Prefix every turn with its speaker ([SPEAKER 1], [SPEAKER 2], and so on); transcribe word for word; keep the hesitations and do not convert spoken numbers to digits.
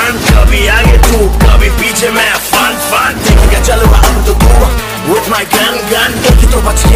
[SPEAKER 1] turn, कभी आगे तू कभी पीछे मैं, फन फन देख के चलूंगा अब तो तू with my gun gun, एक ही तो बचा